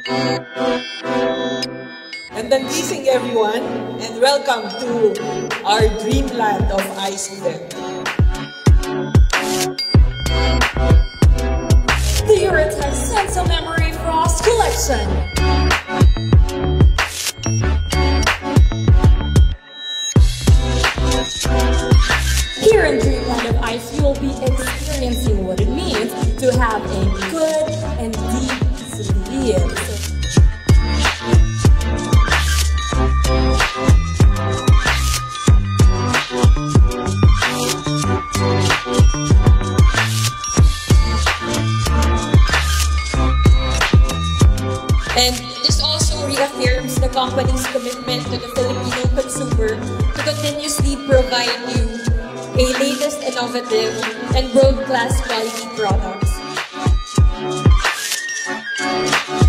And then greeting everyone, and welcome to our Dreamland of Ice event. The Uratex Senso Memory Frost Collection. Here in Dreamland of Ice, you will be experiencing what it means to have a good and deep sleep. And this also reaffirms the company's commitment to the Filipino consumer to continuously provide you a latest innovative and world-class quality products.